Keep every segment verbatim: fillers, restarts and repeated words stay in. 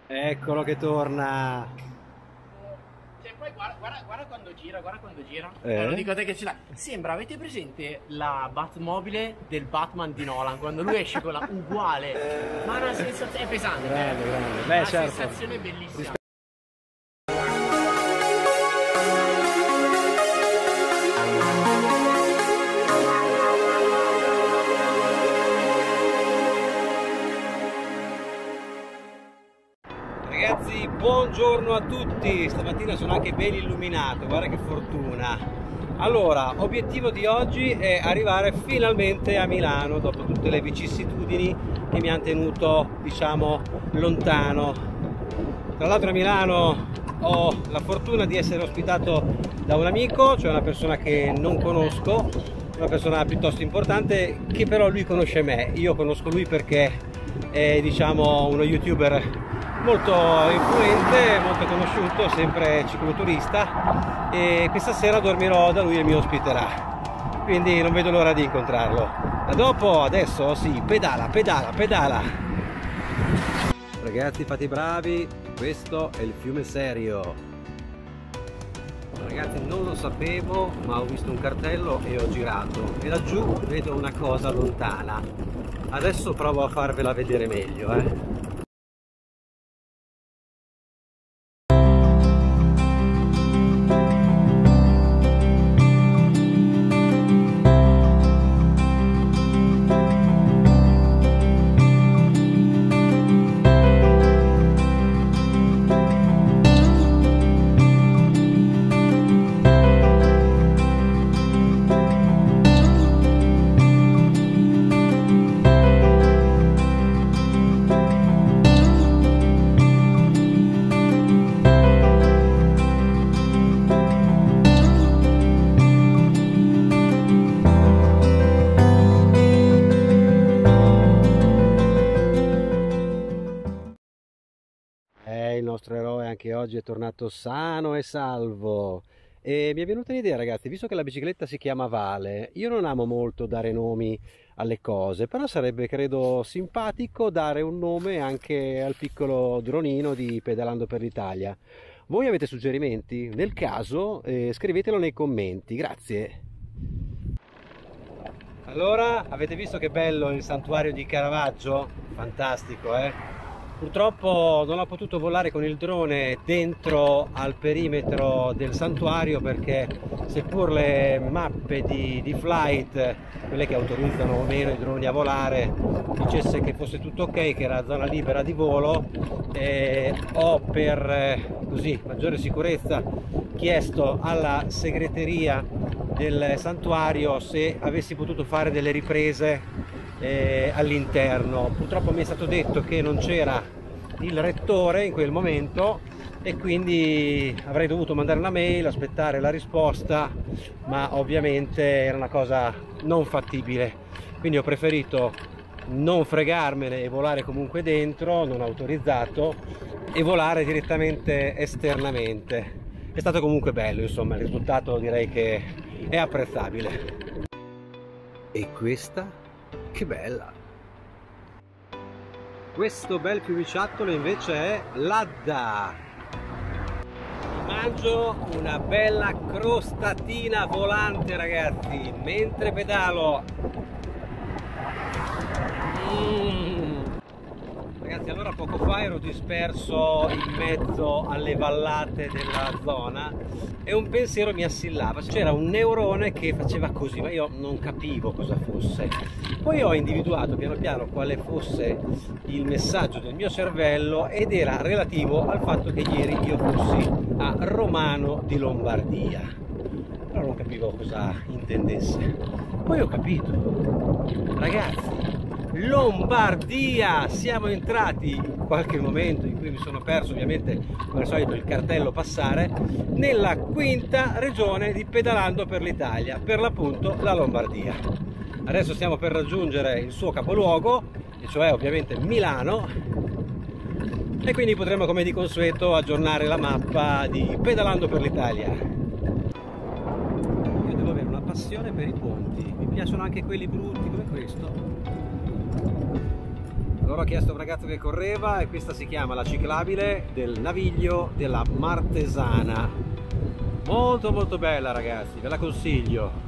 Eccolo che torna. Cioè, poi guarda, guarda, guarda quando gira, guarda quando gira. Eh? Eh, lo dico a te che ce l'ha. Sembra, avete presente la Batmobile del Batman di Nolan? Quando lui esce con la uguale. Ma è una sensazione, è pesante. Grande, eh. grande. È Beh, una certo. sensazione bellissima. Ragazzi, buongiorno a tutti. Stamattina sono anche ben illuminato, guarda che fortuna. Allora, obiettivo di oggi è arrivare finalmente a Milano dopo tutte le vicissitudini che mi hanno tenuto, diciamo, lontano. Tra l'altro a Milano ho la fortuna di essere ospitato da un amico, cioè una persona che non conosco, una persona piuttosto importante, che però lui conosce me. Io conosco lui perché è, diciamo, uno youtuber molto influente, molto conosciuto, sempre cicloturista, e questa sera dormirò da lui e mi ospiterà, quindi non vedo l'ora di incontrarlo. A dopo, adesso sì, pedala, pedala, pedala. Ragazzi, fate i bravi, questo è il fiume Serio. Ragazzi, non lo sapevo, ma ho visto un cartello e ho girato e laggiù vedo una cosa lontana. Adesso provo a farvela vedere meglio, eh. Eh, il nostro eroe anche oggi è tornato sano e salvo. E mi è venuta un'idea, ragazzi, visto che la bicicletta si chiama Vale, io non amo molto dare nomi alle cose, però sarebbe, credo, simpatico dare un nome anche al piccolo dronino di Pedalando per l'Italia. Voi avete suggerimenti? Nel caso, eh, scrivetelo nei commenti, grazie. Allora, avete visto che bello il santuario di Caravaggio? Fantastico, eh? Purtroppo non ho potuto volare con il drone dentro al perimetro del santuario perché seppur le mappe di, di flight, quelle che autorizzano o meno i droni a volare, dicesse che fosse tutto ok, che era zona libera di volo, eh, ho per eh, così maggiore sicurezza chiesto alla segreteria del santuario se avessi potuto fare delle riprese Eh, all'interno. Purtroppo mi è stato detto che non c'era il rettore in quel momento e quindi avrei dovuto mandare una mail, aspettare la risposta, ma ovviamente era una cosa non fattibile, quindi ho preferito non fregarmene e volare comunque dentro, non autorizzato, e volare direttamente esternamente. È stato comunque bello, insomma, il risultato direi che è apprezzabile. E questa? Che bella! Questo bel fiumiciattolo invece è l'Adda. Mi mangio una bella crostatina volante, ragazzi, mentre pedalo. Mm. Ragazzi, allora poco fa ero disperso in mezzo alle vallate della zona e un pensiero mi assillava. C'era un neurone che faceva così, ma io non capivo cosa fosse. Poi ho individuato piano piano quale fosse il messaggio del mio cervello ed era relativo al fatto che ieri io fossi a Romano di Lombardia. Però non capivo cosa intendesse. Poi ho capito. Ragazzi, Lombardia! Siamo entrati in qualche momento in cui mi sono perso, ovviamente come al solito, il cartello passare, nella quinta regione di Pedalando per l'Italia, per l'appunto la Lombardia. Adesso stiamo per raggiungere il suo capoluogo, e cioè ovviamente Milano, e quindi potremo, come di consueto, aggiornare la mappa di Pedalando per l'Italia. Io devo avere una passione per i ponti, mi piacciono anche quelli brutti come questo. Loro ha chiesto a un ragazzo che correva e questa si chiama la ciclabile del Naviglio della Martesana. Molto molto bella ragazzi, ve la consiglio.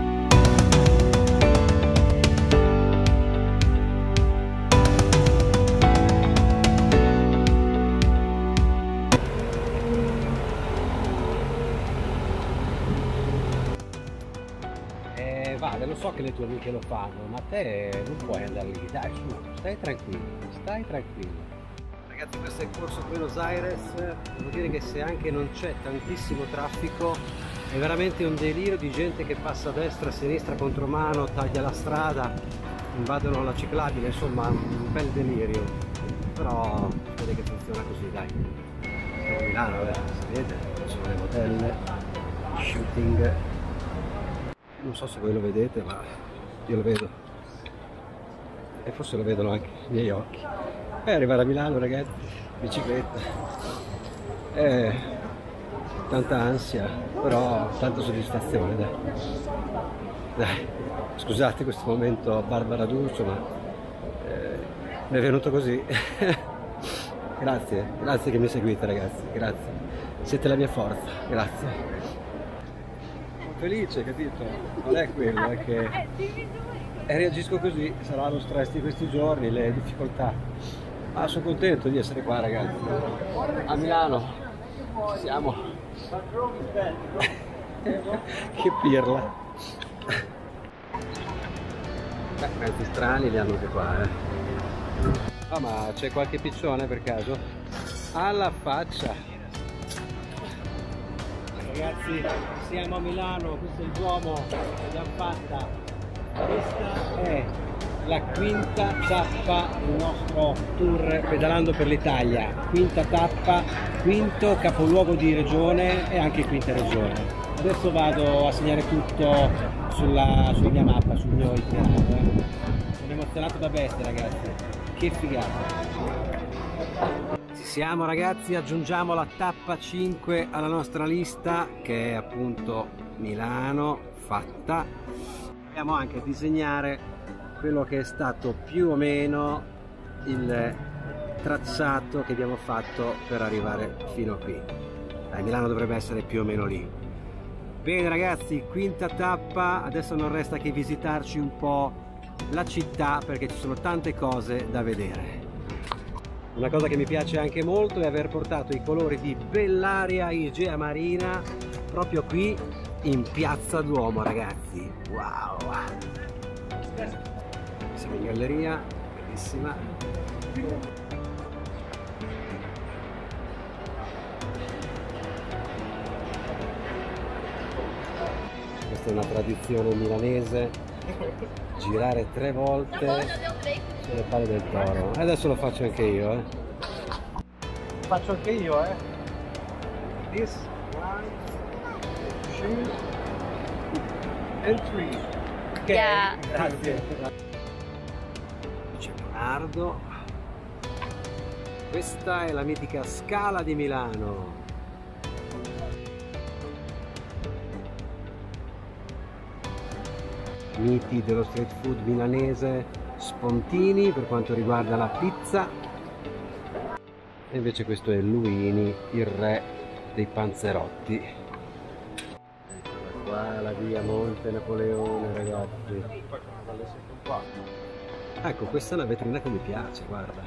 Vale, lo so che le tue amiche lo fanno, ma te non puoi andare lì, dai su, stai tranquillo, stai tranquillo. Ragazzi, questo è il corso Buenos Aires, devo dire che se anche non c'è tantissimo traffico, è veramente un delirio di gente che passa a destra, a sinistra, contromano, taglia la strada, invadono la ciclabile, insomma un bel delirio, però vede che funziona così, dai. Siamo a Milano, eh, si vede, ci sono le modelle, shooting. Non so se voi lo vedete, ma io lo vedo e forse lo vedono anche i miei occhi. E arrivare a Milano ragazzi, bicicletta, è tanta ansia, però tanta soddisfazione, dai. Dai, scusate questo momento Barbara D'Urso, ma eh, mi è venuto così. Grazie, grazie che mi seguite ragazzi, grazie, siete la mia forza, grazie. Felice, capito? Non è quello, è che e reagisco così, sarà lo stress di questi giorni, le difficoltà. Ma sono contento di essere qua ragazzi. A Milano ci siamo. Che pirla. Beh, mezzi strani li hanno anche qua, eh. Ah, ma c'è qualche piccione per caso? Alla faccia! Ragazzi, siamo a Milano, questo è il Duomo, l'abbiamo fatta. Questa è la quinta tappa del nostro tour Pedalando per l'Italia. Quinta tappa, quinto capoluogo di regione e anche quinta regione. Adesso vado a segnare tutto sulla, sulla mia mappa, sul mio itinerario. Eh. Sono emozionato da bestia ragazzi, che figata! Siamo ragazzi, aggiungiamo la tappa cinque alla nostra lista che è appunto Milano fatta. Dobbiamo anche disegnare quello che è stato più o meno il tracciato che abbiamo fatto per arrivare fino a qui. Dai, Milano dovrebbe essere più o meno lì. Bene ragazzi, quinta tappa, adesso non resta che visitarci un po' la città perché ci sono tante cose da vedere. Una cosa che mi piace anche molto è aver portato i colori di Bellaria Igea Marina proprio qui in Piazza Duomo ragazzi. Wow! Siamo in galleria, bellissima. Questa è una tradizione milanese, girare tre volte sulle palle del toro. E adesso lo faccio anche io, eh. Lo faccio anche io, eh. This, one, two, and three. Ok, yeah. Grazie. C'è Leonardo. Questa è la mitica Scala di Milano. Miti dello street food milanese, Spontini per quanto riguarda la pizza, e invece questo è Luini, il re dei panzerotti. Eccola qua la via Monte Napoleone ragazzi. Ecco, questa è una vetrina che mi piace, guarda.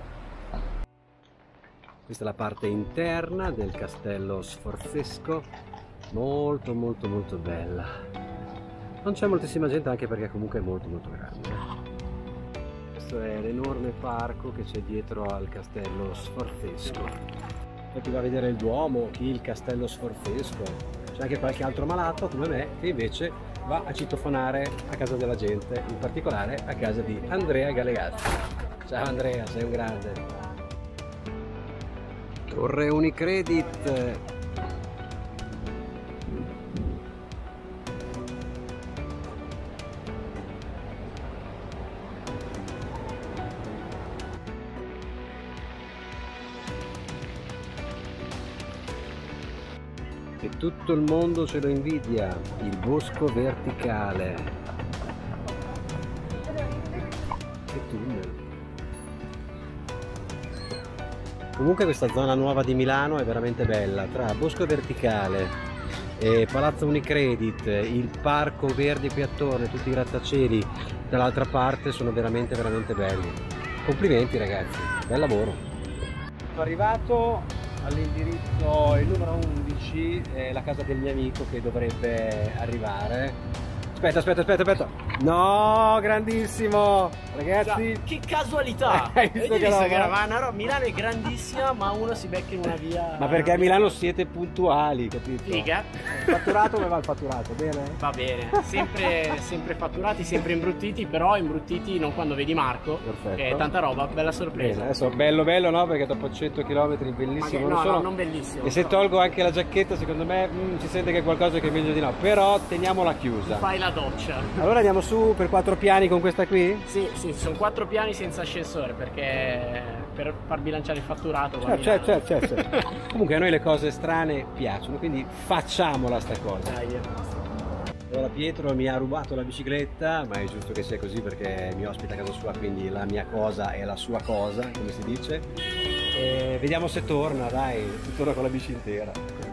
Questa è la parte interna del castello sforzesco, molto molto molto bella. Non c'è moltissima gente anche perché comunque è molto molto grande. Questo è l'enorme parco che c'è dietro al castello sforzesco. Poi chi va a vedere il Duomo, chi il castello sforzesco. C'è anche qualche altro malato come me che invece va a citofonare a casa della gente, in particolare a casa di Andrea Galeazzi. Ciao Andrea, sei un grande. Torre Unicredit. E tutto il mondo ce lo invidia, il bosco verticale. Che tunnel. Comunque questa zona nuova di Milano è veramente bella, tra Bosco Verticale, e Palazzo Unicredit, il parco verde qui attorno e tutti i grattacieli dall'altra parte sono veramente veramente belli. Complimenti ragazzi, bel lavoro. Sono arrivato all'indirizzo il numero undici, è la casa del mio amico che dovrebbe arrivare. Aspetta, aspetta, aspetta, aspetta. No, grandissimo! Ragazzi, Già, che casualità! Hai visto Hai che visto roba? che era- no, no, Milano è grandissima, ma uno si becca in una via. ma perché a Milano siete puntuali, capito? Figa. Fatturato, come va il fatturato? Bene? Va bene, sempre, sempre fatturati, sempre imbruttiti, però imbruttiti non quando vedi Marco. Perfetto. Che è tanta roba, bella Bene, sorpresa. adesso bello bello no, perché dopo cento chilometri bellissimo Magari- non no, sono. no, non bellissimo. E se però tolgo anche la giacchetta secondo me mm, si sente che è qualcosa che è meglio di no, però teniamola chiusa. Fai la doccia. Allora andiamo su per quattro piani con questa qui? Sì, sì, sono quattro piani senza ascensore perché per far bilanciare il fatturato. va a Certo, certo, Milano. certo, certo. Comunque a noi le cose strane piacciono, quindi facciamola sta cosa. Dai. Allora Pietro mi ha rubato la bicicletta, ma è giusto che sia così perché mi ospita a casa sua, quindi la mia cosa è la sua cosa, come si dice. E vediamo se torna, dai, se torna con la bici intera.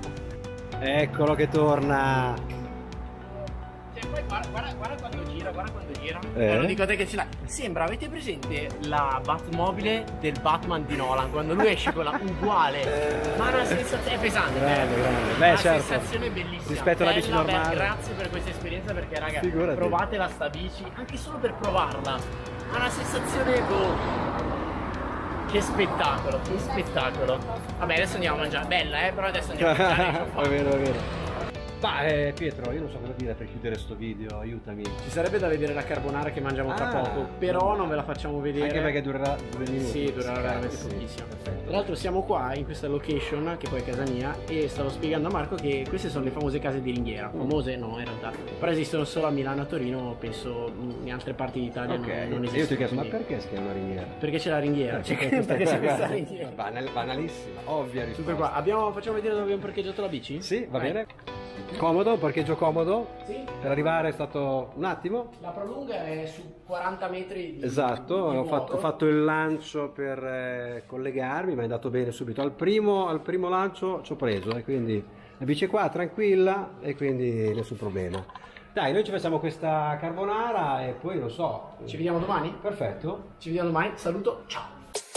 Eccolo che torna. Cioè, poi guarda, guarda, guarda quando gira, guarda quando gira. Eh? Eh, lo dico a te che ce l'hai. Sembra, avete presente la Batmobile del Batman di Nolan? Quando lui esce con la uguale. Ma una sensazione è pesante. Grande, eh. grande. Beh, una certo. sensazione bellissima. Rispetto alla bici Bella, bella, normale. grazie per questa esperienza perché raga, Figurati. provatela sta bici, anche solo per provarla. Ha una sensazione boh. Che spettacolo, che spettacolo. Vabbè, adesso andiamo a mangiare. Bella, eh, però adesso andiamo a mangiare. Va bene, va bene. Ma eh, Pietro, io non so cosa dire per chiudere sto video, aiutami. Ci sarebbe da vedere la carbonara che mangiamo tra Ah, poco, però non ve la facciamo vedere. Anche perché durerà due minuti. Sì, durerà Sì, veramente sì, pochissimo. perfetto. Tra l'altro siamo qua in questa location, che poi è casa mia, e stavo spiegando a Marco che queste sono le famose case di ringhiera. Famose no, in realtà. Però esistono solo a Milano e a Torino, penso in altre parti d'Italia Ok, non, non io esistono. ti ho chiesto, ma quindi- perché si chiama ringhiera? Perché c'è la ringhiera? C'è Perché questa perché qua, c'è questa guarda, ringhiera. banal- banalissima, ovvia Super risposta. qua. Abbiamo, facciamo vedere dove abbiamo parcheggiato la bici? Sì, va Vai. bene. Comodo, parcheggio comodo. Sì. Per arrivare è stato un attimo. La prolunga è su quaranta metri di Esatto, di ho vuoto. fatto, ho fatto il lancio per eh, collegarmi, ma è andato bene subito. Al primo, al primo lancio ci ho preso e quindi la bici è qua tranquilla e quindi nessun problema. Dai, noi ci facciamo questa carbonara e poi non so. Ci vediamo domani? Perfetto. Ci vediamo domani. Saluto. Ciao.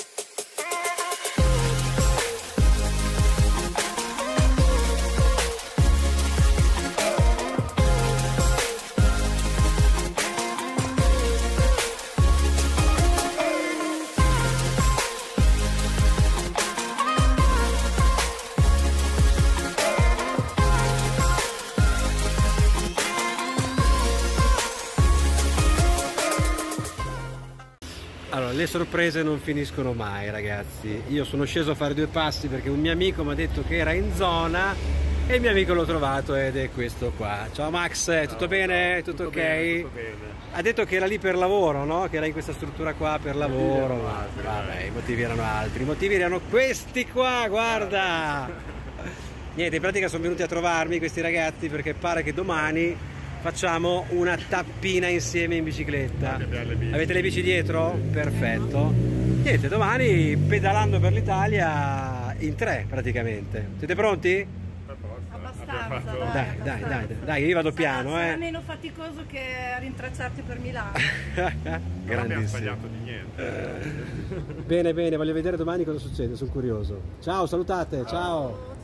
Allora, le sorprese non finiscono mai ragazzi. Io sono sceso a fare due passi perché un mio amico mi ha detto che era in zona e il mio amico l'ho trovato ed è questo qua. Ciao Max, tutto Ciao, bene? ciao. Tutto, Tutto ok? bene, tutto bene. Ha detto che era lì per lavoro, no? Che era in questa struttura qua per lavoro. erano Ma- altri, Vabbè, eh. i motivi erano altri. I motivi erano questi qua, guarda! Niente, in pratica sono venuti a trovarmi questi ragazzi perché pare che domani facciamo una tappina insieme in bicicletta. Anche per le bici. Avete le bici dietro? Perfetto. Niente, domani pedalando per l'Italia in tre praticamente. Siete pronti? Per forza, Abbastanza, abbiamo fatto- dai. Dai, dai, dai, dai, dai, io vado piano, sarà, sarà eh. meno faticoso che rintracciarti per Milano. Non abbiamo Grandissimo. sbagliato di niente. Bene, bene, voglio vedere domani cosa succede, sono curioso. Ciao, salutate, ciao.